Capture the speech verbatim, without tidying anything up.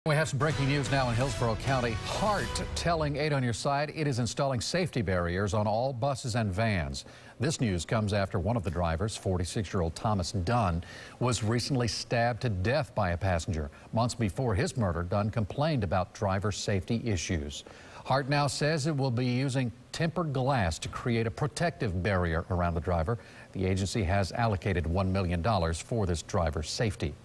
We have some breaking news now in Hillsborough County. HART telling eight on your side it is installing safety barriers on all buses and vans. This news comes after one of the drivers, forty-six-year-old Thomas Dunn, was recently stabbed to death by a passenger. Months before his murder, Dunn complained about driver safety issues. HART now says it will be using tempered glass to create a protective barrier around the driver. The agency has allocated one million dollars for this driver's safety.